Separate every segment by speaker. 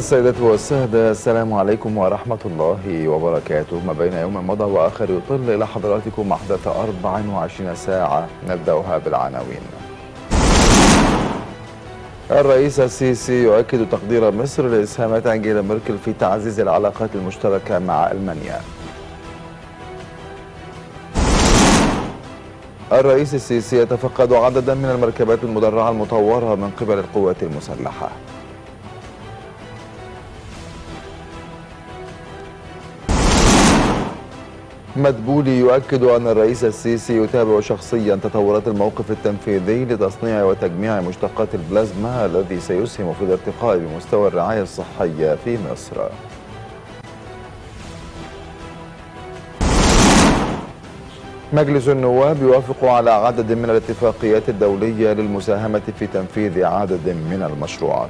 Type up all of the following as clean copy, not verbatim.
Speaker 1: السيدات والسادة، السلام عليكم ورحمة الله وبركاته. ما بين يوم مضى وآخر يطل إلى حضراتكم أحداث 24 ساعة، نبدأها بالعناوين. الرئيس السيسي يؤكد تقدير مصر لإسهامات أنجيلا ميركل في تعزيز العلاقات المشتركة مع ألمانيا. الرئيس السيسي يتفقد عددا من المركبات المدرعة المطورة من قبل القوات المسلحة. مدبولي يؤكد أن الرئيس السيسي يتابع شخصيا تطورات الموقف التنفيذي لتصنيع وتجميع مشتقات البلازما الذي سيسهم في الارتقاء بمستوى الرعاية الصحية في مصر. مجلس النواب يوافق على عدد من الاتفاقيات الدولية للمساهمة في تنفيذ عدد من المشروعات.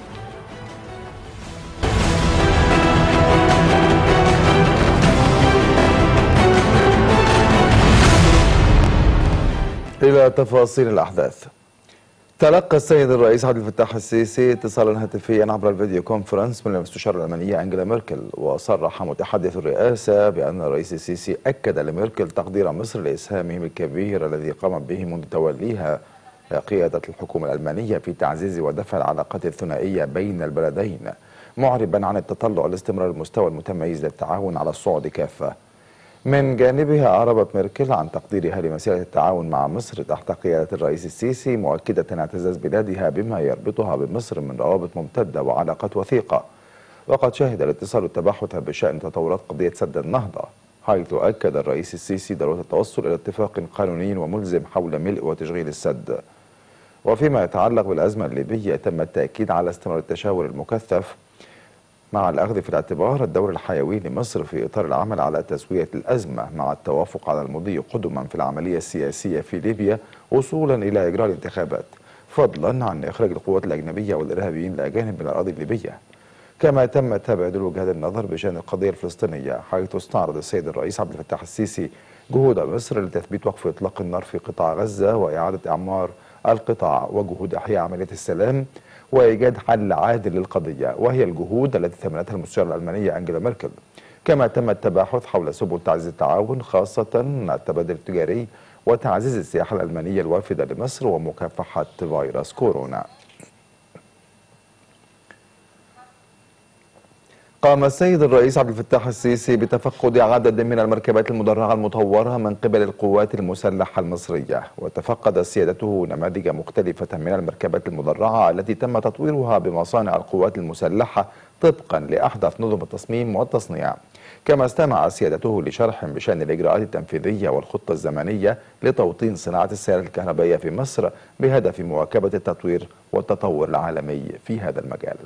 Speaker 1: إلى تفاصيل الأحداث. تلقى السيد الرئيس عبد الفتاح السيسي اتصالا هاتفيا عبر الفيديو كونفرنس من المستشارة الألمانية أنجيلا ميركل، وصرح متحدث الرئاسة بأن الرئيس السيسي أكد لميركل تقدير مصر لإسهامهم الكبير الذي قامت به منذ توليها قيادة الحكومة الألمانية في تعزيز ودفع العلاقات الثنائية بين البلدين، معربا عن التطلع لاستمرار المستوى المتميز للتعاون على الصعد كافة. من جانبها أعربت ميركل عن تقديرها لمسيرة التعاون مع مصر تحت قيادة الرئيس السيسي، مؤكدة اعتزاز بلادها بما يربطها بمصر من روابط ممتدة وعلاقات وثيقة. وقد شهد الاتصال التباحث بشأن تطورات قضية سد النهضة، حيث أكد الرئيس السيسي ضرورة التوصل إلى اتفاق قانوني وملزم حول ملء وتشغيل السد. وفيما يتعلق بالأزمة الليبية، تم التأكيد على استمرار التشاور المكثف مع الأخذ في الاعتبار الدور الحيوي لمصر في إطار العمل على تسوية الأزمة، مع التوافق على المضي قدما في العملية السياسية في ليبيا وصولا إلى إجراء الانتخابات، فضلا عن إخراج القوات الأجنبية والإرهابيين الأجانب من الأراضي الليبية. كما تم تبادل وجهات النظر بشأن القضية الفلسطينية، حيث استعرض السيد الرئيس عبد الفتاح السيسي جهود مصر لتثبيت وقف إطلاق النار في قطاع غزة وإعادة إعمار القطاع، وجهود إحياء عملية السلام وإيجاد حل عادل للقضية، وهي الجهود التي ثمنتها المستشارة الألمانية أنجيلا ميركل. كما تم التباحث حول سبل تعزيز التعاون، خاصة التبادل التجاري وتعزيز السياحة الألمانية الوافدة لمصر ومكافحة فيروس كورونا. قام السيد الرئيس عبد الفتاح السيسي بتفقد عدد من المركبات المدرعة المطورة من قبل القوات المسلحة المصرية، وتفقد سيادته نماذج مختلفة من المركبات المدرعة التي تم تطويرها بمصانع القوات المسلحة طبقا لأحدث نظم التصميم والتصنيع. كما استمع سيادته لشرح بشأن الإجراءات التنفيذية والخطة الزمنية لتوطين صناعة السيارات الكهربائية في مصر بهدف مواكبة التطوير والتطور العالمي في هذا المجال.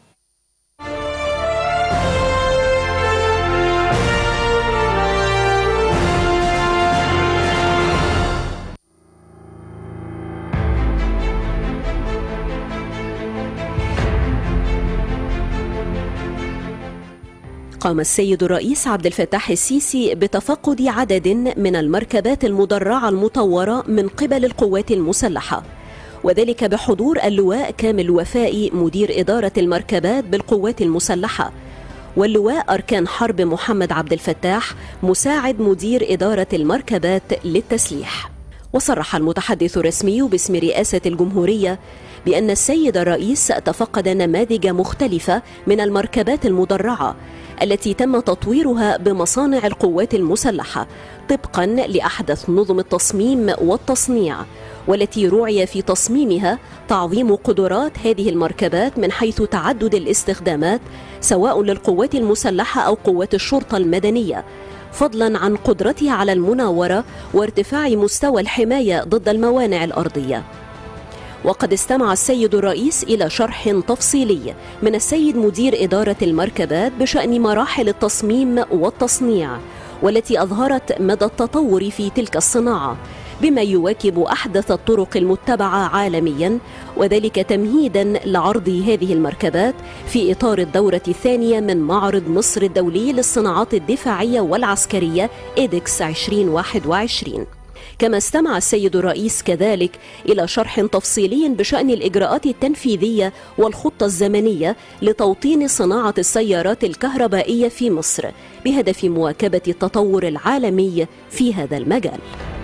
Speaker 2: قام السيد الرئيس عبد الفتاح السيسي بتفقد عدد من المركبات المدرعة المطورة من قبل القوات المسلحة، وذلك بحضور اللواء كامل وفائي مدير إدارة المركبات بالقوات المسلحة، واللواء أركان حرب محمد عبد الفتاح مساعد مدير إدارة المركبات للتسليح. وصرح المتحدث الرسمي باسم رئاسة الجمهورية بأن السيد الرئيس تفقد نماذج مختلفة من المركبات المدرعة التي تم تطويرها بمصانع القوات المسلحة طبقا لأحدث نظم التصميم والتصنيع، والتي رعي في تصميمها تعظيم قدرات هذه المركبات من حيث تعدد الاستخدامات سواء للقوات المسلحة أو قوات الشرطة المدنية، فضلا عن قدرتها على المناورة وارتفاع مستوى الحماية ضد الموانع الأرضية. وقد استمع السيد الرئيس إلى شرح تفصيلي من السيد مدير إدارة المركبات بشأن مراحل التصميم والتصنيع، والتي أظهرت مدى التطور في تلك الصناعة بما يواكب أحدث الطرق المتبعة عالميا، وذلك تمهيدا لعرض هذه المركبات في إطار الدورة الثانية من معرض مصر الدولي للصناعات الدفاعية والعسكرية إيدكس 2021. كما استمع السيد الرئيس كذلك إلى شرح تفصيلي بشأن الإجراءات التنفيذية والخطة الزمنية لتوطين صناعة السيارات الكهربائية في مصر بهدف مواكبة التطور العالمي في هذا المجال.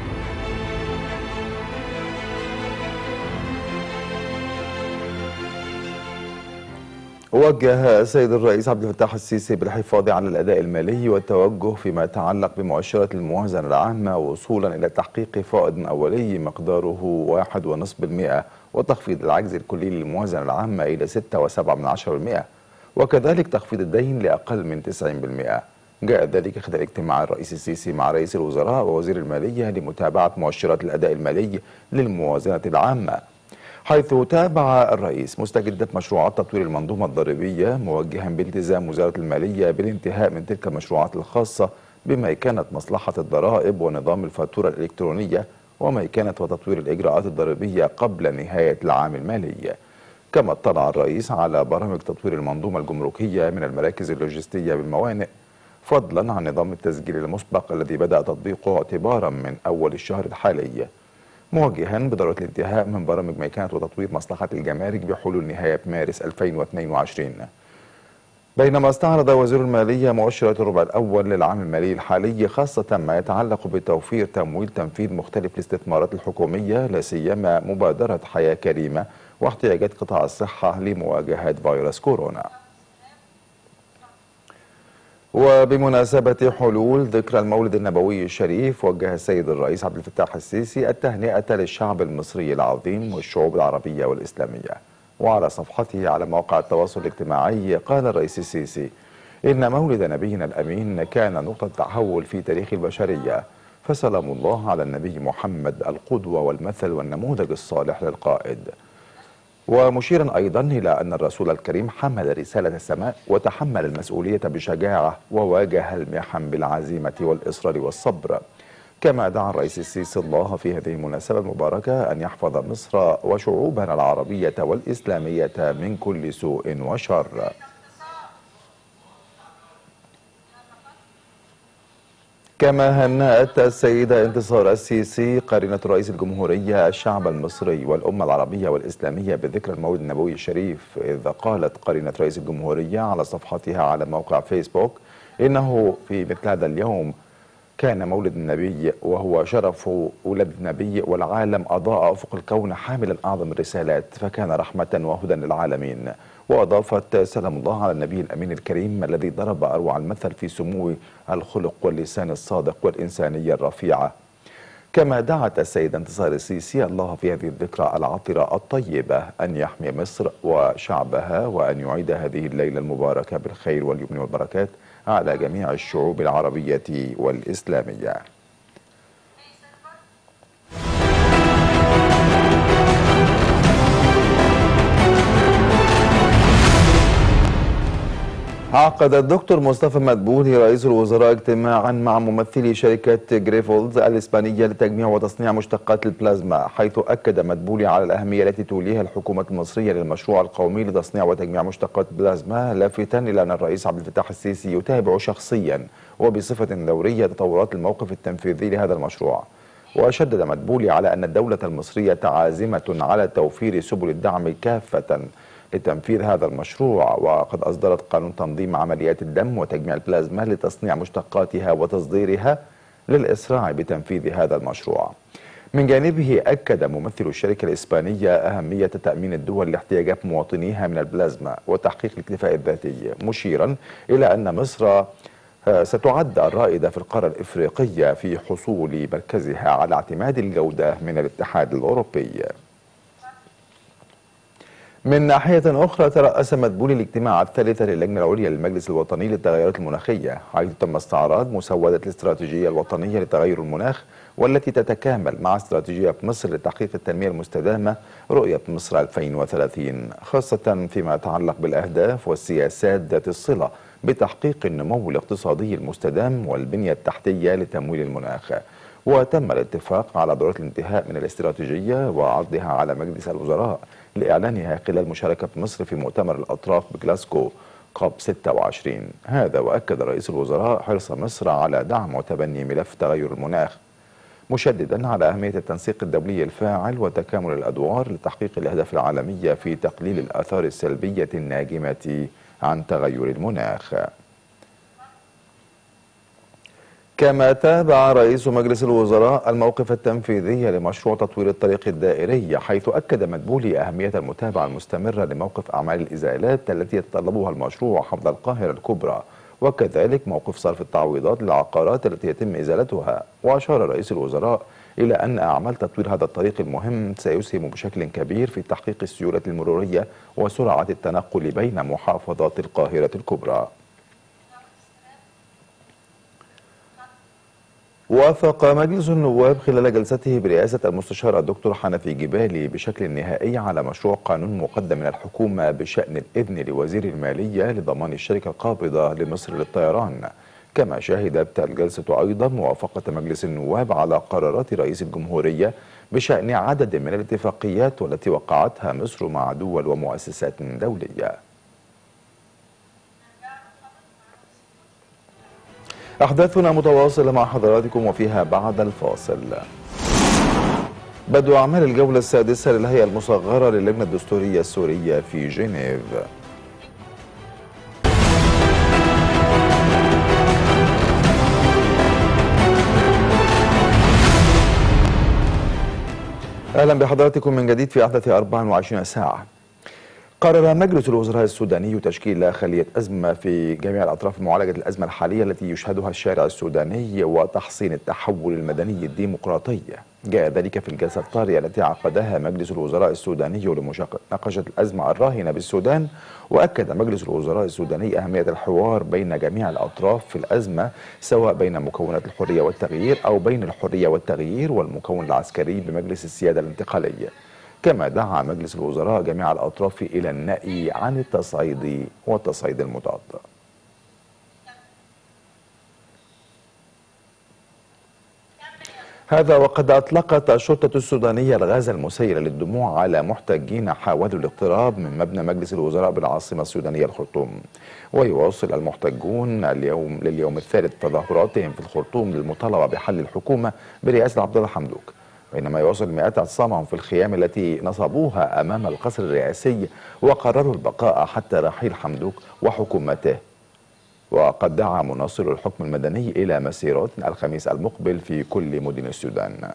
Speaker 1: وجه السيد الرئيس عبد الفتاح السيسي بالحفاظ على الأداء المالي والتوجه فيما يتعلق بمؤشرات الموازنة العامة وصولا إلى تحقيق فائض أولي مقداره 1.5% وتخفيض العجز الكلي للموازنة العامة إلى 6.7%، وكذلك تخفيض الدين لأقل من 90%. جاء ذلك خلال اجتماع الرئيس السيسي مع رئيس الوزراء ووزير المالية لمتابعة مؤشرات الأداء المالي للموازنة العامة، حيث تابع الرئيس مستجدات مشروعات تطوير المنظومة الضريبية، موجها بالتزام وزارة المالية بالانتهاء من تلك المشروعات الخاصة بميكنة مصلحة الضرائب ونظام الفاتورة الإلكترونية وميكنة وتطوير الإجراءات الضريبية قبل نهاية العام المالي. كما اطلع الرئيس على برامج تطوير المنظومة الجمركية من المراكز اللوجستية بالموانئ، فضلا عن نظام التسجيل المسبق الذي بدأ تطبيقه اعتبارا من أول الشهر الحالي، موجها بضرورة الانتهاء من برامج ميكنة وتطوير مصلحة الجمارك بحلول نهاية مارس 2022. بينما استعرض وزير المالية مؤشرات الربع الأول للعام المالي الحالي، خاصة ما يتعلق بتوفير تمويل تنفيذ مختلف الاستثمارات الحكومية، لا سيما مبادرة حياة كريمة واحتياجات قطاع الصحة لمواجهة فيروس كورونا. وبمناسبة حلول ذكرى المولد النبوي الشريف، وجه السيد الرئيس عبد الفتاح السيسي التهنئة للشعب المصري العظيم والشعوب العربية والإسلامية. وعلى صفحته على مواقع التواصل الاجتماعي قال الرئيس السيسي: إن مولد نبينا الأمين كان نقطة تحول في تاريخ البشرية، فسلام الله على النبي محمد القدوة والمثل والنموذج الصالح للقائد. ومشيرا أيضا إلى أن الرسول الكريم حمل رسالة السماء وتحمل المسؤولية بشجاعة وواجه المحن بالعزيمة والإصرار والصبر. كما دعا الرئيس السيسي الله في هذه المناسبة المباركة أن يحفظ مصر وشعوبنا العربية والإسلامية من كل سوء وشر. كما هنأت السيدة انتصار السيسي قرينة رئيس الجمهورية الشعب المصري والأمة العربية والإسلامية بذكرى المولد النبوي الشريف، إذ قالت قرينة رئيس الجمهورية على صفحتها على موقع فيسبوك: إنه في مثل هذا اليوم كان مولد النبي، وهو شرف ولد النبي، والعالم أضاء أفق الكون حاملا أعظم الرسالات، فكان رحمة وهدى للعالمين. وأضافت: سلام الله على النبي الأمين الكريم الذي ضرب أروع المثل في سمو الخلق واللسان الصادق والإنسانية الرفيعة. كما دعت السيدة انتصار السيسي الله في هذه الذكرى العطرة الطيبة أن يحمي مصر وشعبها، وأن يعيد هذه الليلة المباركة بالخير واليمن والبركات على جميع الشعوب العربية والإسلامية. عقد الدكتور مصطفى مدبولي رئيس الوزراء اجتماعا مع ممثلي شركة جريفولز الإسبانية لتجميع وتصنيع مشتقات البلازما، حيث أكد مدبولي على الأهمية التي توليها الحكومة المصرية للمشروع القومي لتصنيع وتجميع مشتقات البلازما، لافتا إلى أن الرئيس عبد الفتاح السيسي يتابع شخصيا وبصفة دورية تطورات الموقف التنفيذي لهذا المشروع. وشدد مدبولي على أن الدولة المصرية عازمة على توفير سبل الدعم كافة لتنفيذ هذا المشروع، وقد أصدرت قانون تنظيم عمليات الدم وتجميع البلازما لتصنيع مشتقاتها وتصديرها للإسراع بتنفيذ هذا المشروع. من جانبه أكد ممثل الشركة الإسبانية أهمية تأمين الدول لاحتياجات مواطنيها من البلازما وتحقيق الاكتفاء الذاتي، مشيرا إلى أن مصر ستعد الرائدة في القارة الإفريقية في حصول مركزها على اعتماد الجودة من الاتحاد الأوروبي. من ناحية أخرى، ترأس مدبولي الاجتماع الثالث للجنة العليا للمجلس الوطني للتغيرات المناخية، حيث تم استعراض مسودة الاستراتيجية الوطنية لتغير المناخ، والتي تتكامل مع استراتيجية مصر لتحقيق التنمية المستدامة رؤية مصر 2030، خاصة فيما يتعلق بالأهداف والسياسات ذات الصلة بتحقيق النمو الاقتصادي المستدام والبنية التحتية لتمويل المناخ. وتم الاتفاق على ضرورة الانتهاء من الاستراتيجية وعرضها على مجلس الوزراء لإعلانها خلال مشاركة مصر في مؤتمر الأطراف بجلاسكو كوب 26. هذا وأكد رئيس الوزراء حرص مصر على دعم وتبني ملف تغير المناخ، مشددا على أهمية التنسيق الدولي الفاعل وتكامل الأدوار لتحقيق الأهداف العالمية في تقليل الآثار السلبية الناجمة عن تغير المناخ. كما تابع رئيس مجلس الوزراء الموقف التنفيذي لمشروع تطوير الطريق الدائري، حيث أكد مدبولي أهمية المتابعة المستمرة لموقف أعمال الإزالات التي يتطلبها المشروع حفظ القاهرة الكبرى، وكذلك موقف صرف التعويضات للعقارات التي يتم إزالتها. وأشار رئيس الوزراء إلى أن أعمال تطوير هذا الطريق المهم سيسهم بشكل كبير في تحقيق السيولة المرورية وسرعة التنقل بين محافظات القاهرة الكبرى. وافق مجلس النواب خلال جلسته برئاسة المستشار الدكتور حنفي جبالي بشكل نهائي على مشروع قانون مقدم من الحكومة بشأن الإذن لوزير المالية لضمان الشركة القابضة لمصر للطيران. كما شهدت الجلسة أيضا موافقة مجلس النواب على قرارات رئيس الجمهورية بشأن عدد من الاتفاقيات والتي وقعتها مصر مع دول ومؤسسات دولية. أحداثنا متواصلة مع حضراتكم وفيها بعد الفاصل. بدء أعمال الجولة السادسة للهيئة المصغرة للجنة الدستورية السورية في جنيف. أهلا بحضراتكم من جديد في أحداث 24 ساعة. قرر مجلس الوزراء السوداني تشكيل خلية أزمة في جميع الأطراف لمعالجة الأزمة الحالية التي يشهدها الشارع السوداني وتحصين التحول المدني الديمقراطي. جاء ذلك في الجلسة الطارئة التي عقدها مجلس الوزراء السوداني لمناقشة الأزمة الراهنة بالسودان. وأكد مجلس الوزراء السوداني أهمية الحوار بين جميع الأطراف في الأزمة، سواء بين مكونات الحرية والتغيير أو بين الحرية والتغيير والمكون العسكري بمجلس السيادة الانتقالي. كما دعا مجلس الوزراء جميع الأطراف إلى النأي عن التصعيد والتصعيد المضاد. هذا وقد أطلقت الشرطة السودانية الغاز المسيل للدموع على محتجين حاولوا الاقتراب من مبنى مجلس الوزراء بالعاصمة السودانية الخرطوم. ويواصل المحتجون لليوم الثالث تظاهراتهم في الخرطوم للمطالبة بحل الحكومة برئاسة عبد الله حمدوك، بينما يواصل مئات اعتصامهم في الخيام التي نصبوها أمام القصر الرئاسي وقرروا البقاء حتى رحيل حمدوك وحكومته. وقد دعا مناصر الحكم المدني إلى مسيرات الخميس المقبل في كل مدن السودان.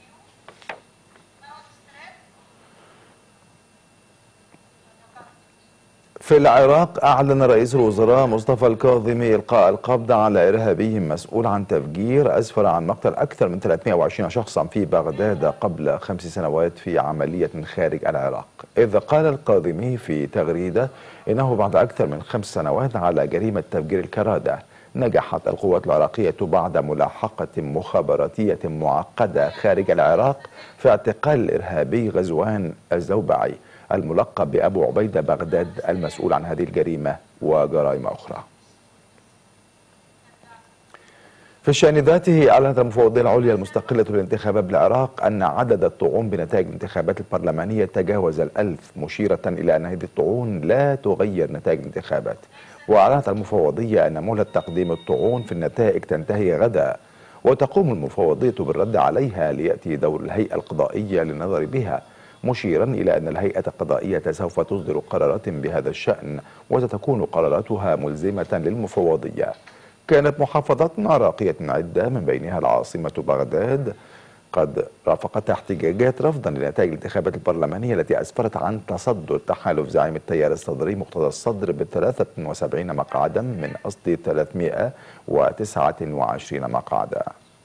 Speaker 1: في العراق أعلن رئيس الوزراء مصطفى الكاظمي إلقاء القبض على إرهابي مسؤول عن تفجير أسفر عن مقتل أكثر من 320 شخصا في بغداد قبل 5 سنوات في عملية خارج العراق. إذ قال الكاظمي في تغريدة إنه بعد أكثر من 5 سنوات على جريمة تفجير الكرادة نجحت القوات العراقية بعد ملاحقة مخابراتية معقدة خارج العراق في اعتقال الإرهابي غزوان الزوبعي الملقب بأبو عبيدة بغداد المسؤول عن هذه الجريمة وجرائم أخرى. في الشأن ذاته أعلنت المفوضية العليا المستقلة للانتخابات بالعراق أن عدد الطعون بنتائج الانتخابات البرلمانية تجاوز 1000، مشيرة إلى أن هذه الطعون لا تغير نتائج الانتخابات. وأعلنت المفوضية أن مهلة تقديم الطعون في النتائج تنتهي غدا، وتقوم المفوضية بالرد عليها ليأتي دور الهيئة القضائية للنظر بها، مشيرا إلى أن الهيئة القضائية سوف تصدر قرارات بهذا الشأن وستكون قراراتها ملزمة للمفوضية. كانت محافظات عراقية عدة من بينها العاصمة بغداد قد رافقتها احتجاجات رفضا لنتائج الانتخابات البرلمانية التي أسفرت عن تصدر تحالف زعيم التيار الصدري مقتدى الصدر ب 73 مقعدا من أصل 329 مقعدا.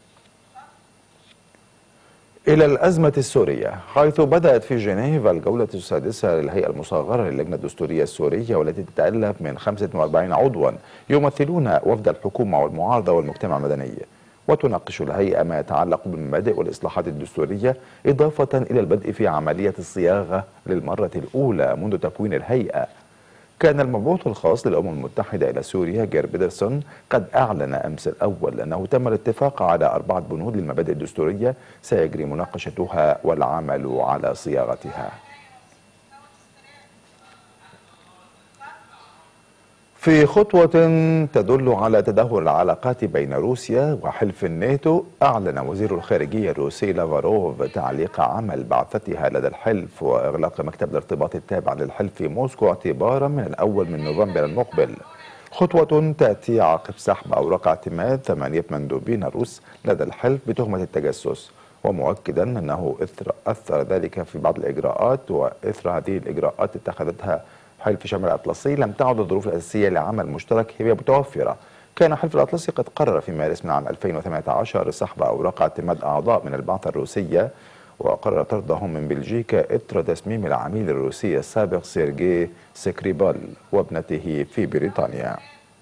Speaker 1: إلى الأزمة السورية، حيث بدأت في جنيف الجولة السادسة للهيئة المصغرة للجنة الدستورية السورية، والتي تتألف من 45 عضوا يمثلون وفد الحكومة والمعارضة والمجتمع المدني. وتناقش الهيئة ما يتعلق بالمبادئ والإصلاحات الدستورية، إضافة إلى البدء في عملية الصياغة للمرة الأولى منذ تكوين الهيئة. كان المبعوث الخاص للأمم المتحدة إلى سوريا جير بيدرسون قد أعلن أمس الأول أنه تم الاتفاق على 4 بنود للمبادئ الدستورية سيجري مناقشتها والعمل على صياغتها. في خطوة تدل على تدهور العلاقات بين روسيا وحلف الناتو، أعلن وزير الخارجية الروسي لافاروف تعليق عمل بعثتها لدى الحلف وإغلاق مكتب الارتباط التابع للحلف في موسكو اعتبارا من الأول من نوفمبر المقبل. خطوة تأتي عقب سحب أوراق اعتماد 8 مندوبين روس لدى الحلف بتهمة التجسس، ومؤكدا أنه أثر ذلك في بعض الإجراءات، وإثر هذه الإجراءات اتخذتها حلف شمال الأطلسي لم تعد الظروف الأساسية لعمل مشترك هي متوفرة. كان حلف الأطلسي قد قرر في مارس من عام 2018 سحب أوراق اعتماد أعضاء من البعثة الروسية، وقرر طردهم من بلجيكا إثر تصميم العميل الروسي السابق سيرجي سكريبال وابنته في بريطانيا.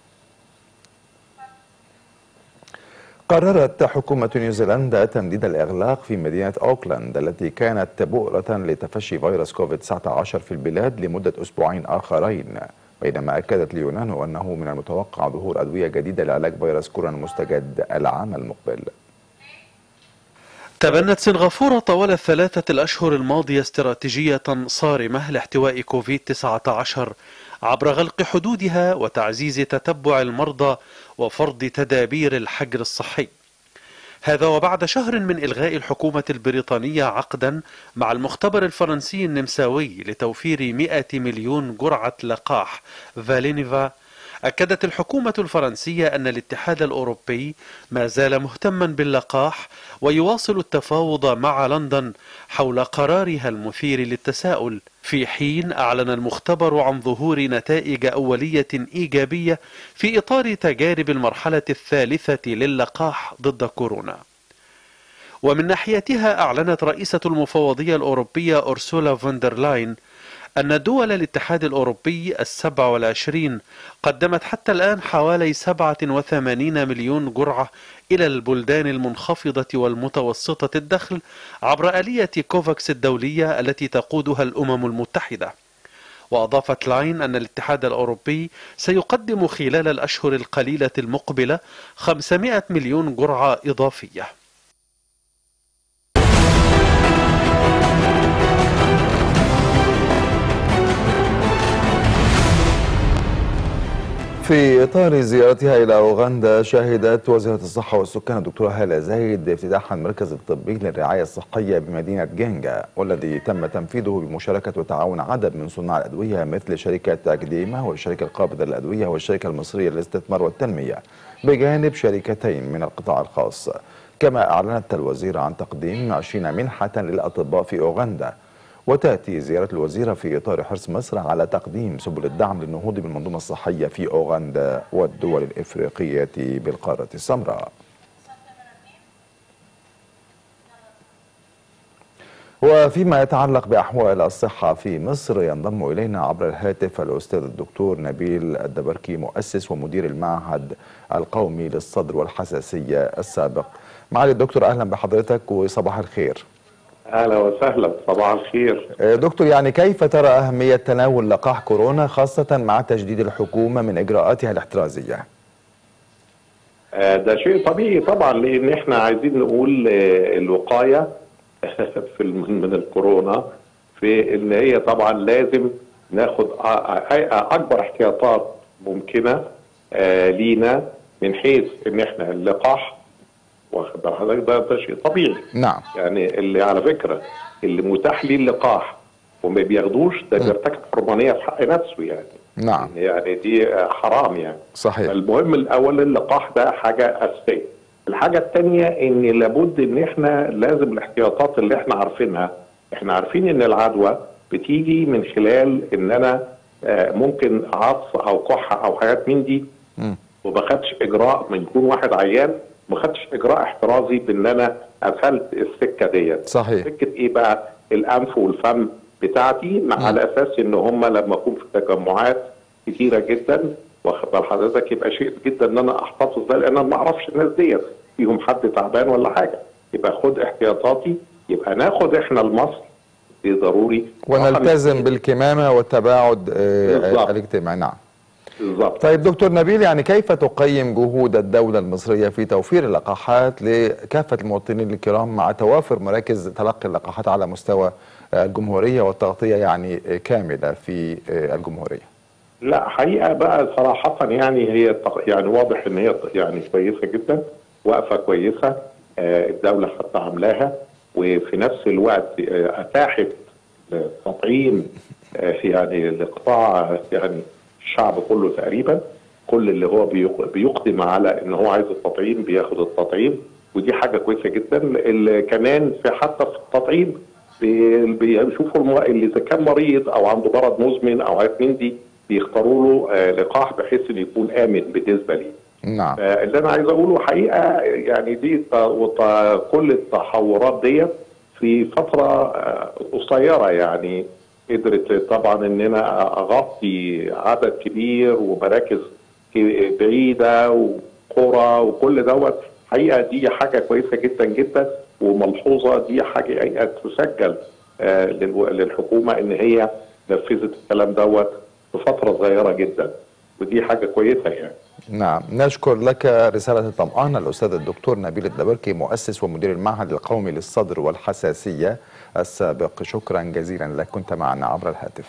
Speaker 1: قررت حكومة نيوزيلندا تمديد الإغلاق في مدينة أوكلاند التي كانت بؤرة لتفشي فيروس كوفيد-19 في البلاد لمدة أسبوعين آخرين، بينما أكدت اليونان أنه من المتوقع ظهور أدوية جديدة لعلاج فيروس كورونا المستجد العام المقبل.
Speaker 3: تبنت سنغافورة طوال ال3 الأشهر الماضية استراتيجية صارمة لاحتواء كوفيد-19 عبر غلق حدودها وتعزيز تتبع المرضى وفرض تدابير الحجر الصحي. هذا وبعد شهر من إلغاء الحكومة البريطانية عقدا مع المختبر الفرنسي النمساوي لتوفير 100 مليون جرعة لقاح فالينيفا، أكدت الحكومة الفرنسية أن الاتحاد الأوروبي ما زال مهتما باللقاح ويواصل التفاوض مع لندن حول قرارها المثير للتساؤل، في حين أعلن المختبر عن ظهور نتائج أولية إيجابية في إطار تجارب المرحلة الثالثة للقاح ضد كورونا. ومن ناحيتها أعلنت رئيسة المفوضية الأوروبية أورسولا فوندرلاين أن دول الاتحاد الأوروبي 27 قدمت حتى الآن حوالي 87 مليون جرعة إلى البلدان المنخفضة والمتوسطة الدخل عبر آلية كوفاكس الدولية التي تقودها الأمم المتحدة. وأضافت لاين أن الاتحاد الأوروبي سيقدم خلال الأشهر القليلة المقبلة 500 مليون جرعة إضافية.
Speaker 1: في إطار زيارتها إلى أوغندا، شهدت وزيرة الصحة والسكان الدكتورة هالة زايد افتتاح المركز الطبي للرعاية الصحية بمدينة جينجا، والذي تم تنفيذه بمشاركة وتعاون عدد من صناع الأدوية مثل شركة أكديما والشركة القابضة للأدوية والشركة المصرية للاستثمار والتنمية، بجانب شركتين من القطاع الخاص. كما أعلنت الوزيرة عن تقديم 20 منحة للأطباء في أوغندا. وتأتي زيارة الوزيرة في إطار حرص مصر على تقديم سبل الدعم للنهوض بالمنظومة الصحية في أوغندا والدول الإفريقية بالقارة السمراء. وفيما يتعلق بأحوال الصحة في مصر، ينضم إلينا عبر الهاتف الأستاذ الدكتور نبيل الدبركي، مؤسس ومدير المعهد القومي للصدر والحساسية السابق. معالي الدكتور، أهلا بحضرتك وصباح الخير.
Speaker 4: أهلا وسهلا، صباح الخير.
Speaker 1: دكتور، يعني كيف ترى أهمية تناول لقاح كورونا خاصة مع تجديد الحكومة من إجراءاتها الاحترازية؟
Speaker 4: ده شيء طبيعي طبعا، لأن احنا عايزين نقول الوقاية من الكورونا، في ان هي طبعا لازم ناخد اكبر احتياطات ممكنة لينا، من حيث ان احنا اللقاح واخد بال حضرتك ده شيء طبيعي.
Speaker 1: نعم.
Speaker 4: يعني اللي على فكره اللي متاح ليه اللقاح وما بياخدوش ده بيرتكب حرمانيه في حق نفسه يعني.
Speaker 1: نعم.
Speaker 4: يعني دي حرام يعني.
Speaker 1: صحيح.
Speaker 4: المهم الاول اللقاح ده حاجه اساسيه. الحاجه الثانيه ان لابد ان احنا لازم الاحتياطات اللي احنا عارفينها، احنا عارفين ان العدوى بتيجي من خلال ان انا ممكن عطس او كحه او حاجات من دي، وما خدش اجراء من يكون واحد عيان ما خدش اجراء احترازي بان انا قفلت السكه ديت.
Speaker 1: صحيح.
Speaker 4: سكه ايه بقى؟ الانف والفم بتاعتي، على اساس ان هم لما اكون في تجمعات كتيره جدا واخد بال حضرتك يبقى شيء جدا ان انا احتفظ ده، لان انا ما اعرفش الناس ديت فيهم حد تعبان ولا حاجه، يبقى خد احتياطاتي، يبقى ناخد احنا المصل دي ضروري
Speaker 1: ونلتزم بالكمامه والتباعد الاجتماعي. نعم
Speaker 4: بالظبط.
Speaker 1: طيب دكتور نبيل، يعني كيف تقيم جهود الدولة المصرية في توفير اللقاحات لكافة المواطنين الكرام مع توافر مراكز تلقي اللقاحات على مستوى الجمهورية والتغطية يعني كاملة في الجمهورية؟
Speaker 4: لا حقيقه بقى صراحه يعني هي يعني واضح ان هي يعني كويسه جدا، وقفه كويسه الدوله حتى عاملاها، وفي نفس الوقت اتاحت تطعيم يعني لقطاع يعني الشعب كله تقريبا، كل اللي هو بيقدم على ان هو عايز التطعيم بياخد التطعيم، ودي حاجه كويسه جدا. اللي كمان في حتى في التطعيم بيشوفوا اللي اذا كان مريض او عنده مرض مزمن او عارف مين دي، بيختاروا له لقاح بحيث انه يكون امن بالنسبه ليه.
Speaker 1: نعم.
Speaker 4: اللي انا عايز اقوله حقيقه يعني دي كل التحورات دي في فتره قصيره يعني قدرت طبعا اننا اغطي عدد كبير ومراكز بعيده وقرى وكل دوت. حقيقه دي حاجه كويسه جدا جدا وملحوظه، دي حاجه تسجل للحكومه ان هي نفذت الكلام دوت في فتره صغيره جدا، ودي حاجه كويسه يعني.
Speaker 1: نعم، نشكر لك رسالة الطمأنة الأستاذ الدكتور نبيل الدبركي، مؤسس ومدير المعهد القومي للصدر والحساسية السابق. شكرا جزيلا لك، كنت معنا عبر الهاتف.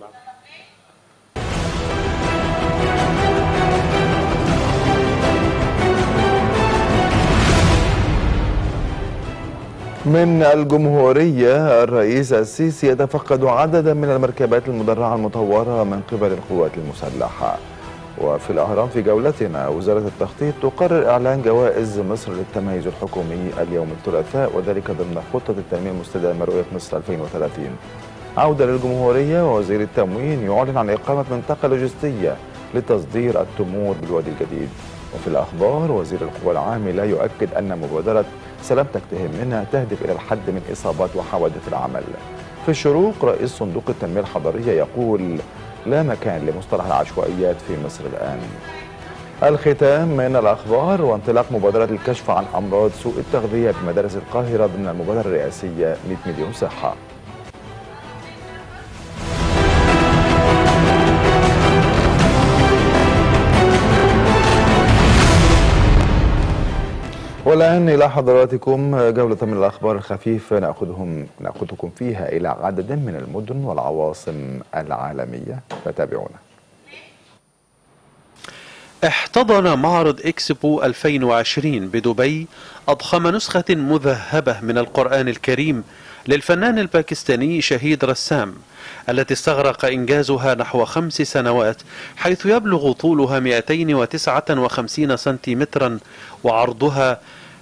Speaker 1: من الجمهورية، الرئيس السيسي يتفقد عددا من المركبات المدرعة المطورة من قبل القوات المسلحة. وفي الأهرام في جولتنا، وزارة التخطيط تقرر إعلان جوائز مصر للتميز الحكومي اليوم الثلاثاء، وذلك ضمن خطة التنمية المستدامة رؤية مصر 2030. عودة للجمهورية، ووزير التموين يعلن عن إقامة منطقة لوجستية لتصدير التمور بالوادي الجديد. وفي الأخبار، وزير القوى العاملة يؤكد أن مبادرة سلامتك تهمنا تهدف إلى الحد من إصابات وحوادث العمل. في الشروق، رئيس صندوق التنمية الحضرية يقول لا مكان لمصطلح العشوائيات في مصر الآن. الختام من الأخبار، وانطلاق مبادرة الكشف عن أمراض سوء التغذية بمدارس القاهرة ضمن المبادرة الرئاسية 100 مليون صحة. والآن إلى حضراتكم جولة من الأخبار الخفيفة نأخذكم فيها إلى عدد من المدن والعواصم العالمية، فتابعونا.
Speaker 3: احتضن معرض إكسبو 2020 بدبي أضخم نسخة مذهبة من القرآن الكريم للفنان الباكستاني شهيد رسام، التي استغرق إنجازها نحو 5 سنوات، حيث يبلغ طولها 259 سنتيمترا وعرضها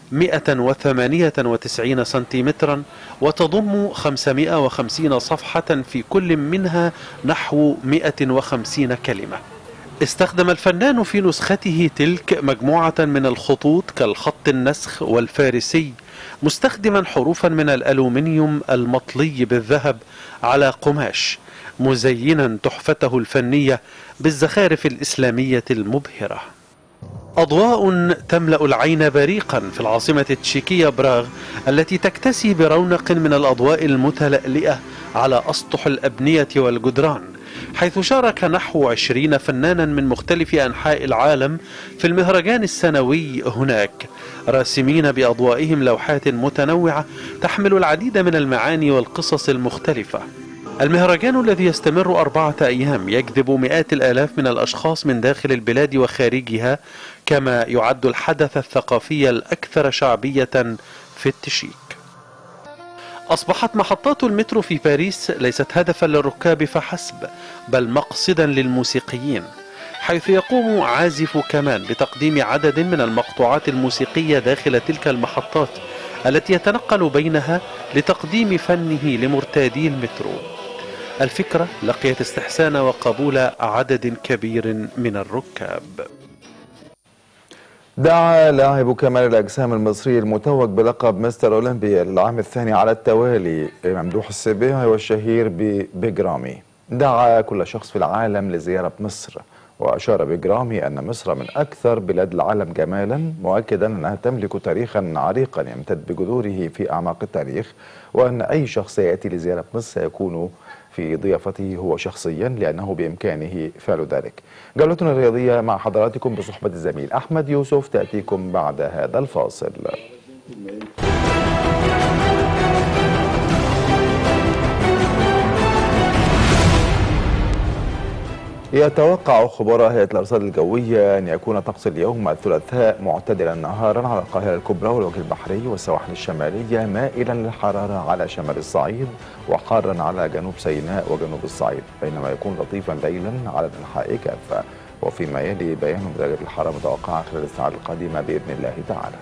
Speaker 3: 198 سنتيمترا، وتضم 550 صفحة في كل منها نحو 150 كلمة. استخدم الفنان في نسخته تلك مجموعة من الخطوط كالخط النسخ والفارسي، مستخدما حروفا من الألومنيوم المطلي بالذهب على قماش، مزينا تحفته الفنية بالزخارف الإسلامية المبهرة. أضواء تملأ العين بريقا في العاصمة التشيكية براغ، التي تكتسي برونق من الأضواء المتلألئة على أسطح الأبنية والجدران، حيث شارك نحو 20 فنانا من مختلف أنحاء العالم في المهرجان السنوي هناك، راسمين بأضوائهم لوحات متنوعة تحمل العديد من المعاني والقصص المختلفة. المهرجان الذي يستمر 4 أيام يجذب مئات الآلاف من الأشخاص من داخل البلاد وخارجها، كما يعد الحدث الثقافي الأكثر شعبية في التشيك. أصبحت محطات المترو في باريس ليست هدفا للركاب فحسب، بل مقصدا للموسيقيين، حيث يقوم عازف كمان بتقديم عدد من المقطوعات الموسيقية داخل تلك المحطات التي يتنقل بينها لتقديم فنه لمرتادي المترو. الفكرة لقيت استحسان وقبول عدد كبير من الركاب.
Speaker 1: دعا لاعب كمال الأجسام المصري المتوج بلقب مستر أولمبيا للعام الثاني على التوالي ممدوح السبيعي والشهير ببيج رامي، دعا كل شخص في العالم لزيارة مصر، وأشار بيج رامي أن مصر من أكثر بلاد العالم جمالا، مؤكدا أنها تملك تاريخا عريقا يمتد بجذوره في أعماق التاريخ، وأن أي شخص يأتي لزيارة مصر سيكون في ضيافته هو شخصيا لأنه بإمكانه فعل ذلك. جولتنا الرياضية مع حضراتكم بصحبة الزميل أحمد يوسف تأتيكم بعد هذا الفاصل. يتوقع خبراء هيئة الأرصاد الجوية أن يكون طقس اليوم الثلاثاء معتدلا نهارا على القاهرة الكبرى والوجه البحري والسواحل الشمالية، مائلا للحرارة على شمال الصعيد وحارا على جنوب سيناء وجنوب الصعيد، بينما يكون لطيفا ليلا على الأنحاء كافة. وفيما يلي بيان درجة الحرارة المتوقعة خلال الساعات القادمة بإذن الله تعالى.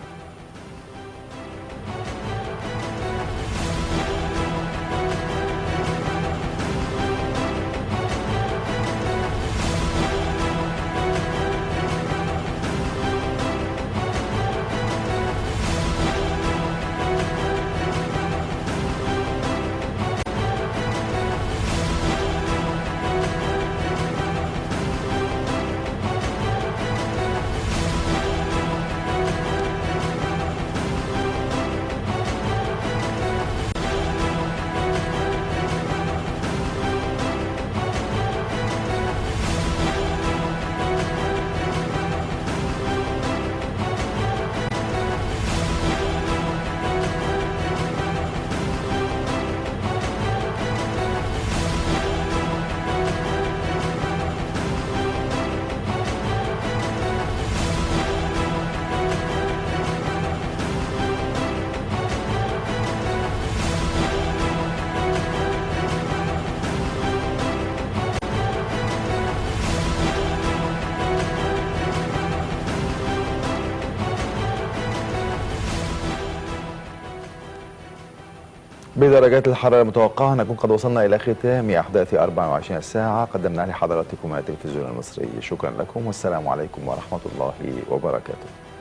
Speaker 1: بدرجات الحرارة المتوقعة نكون قد وصلنا إلى ختام أحداث 24 ساعة قدمناها لحضراتكم من التلفزيون المصري. شكرا لكم والسلام عليكم ورحمة الله وبركاته.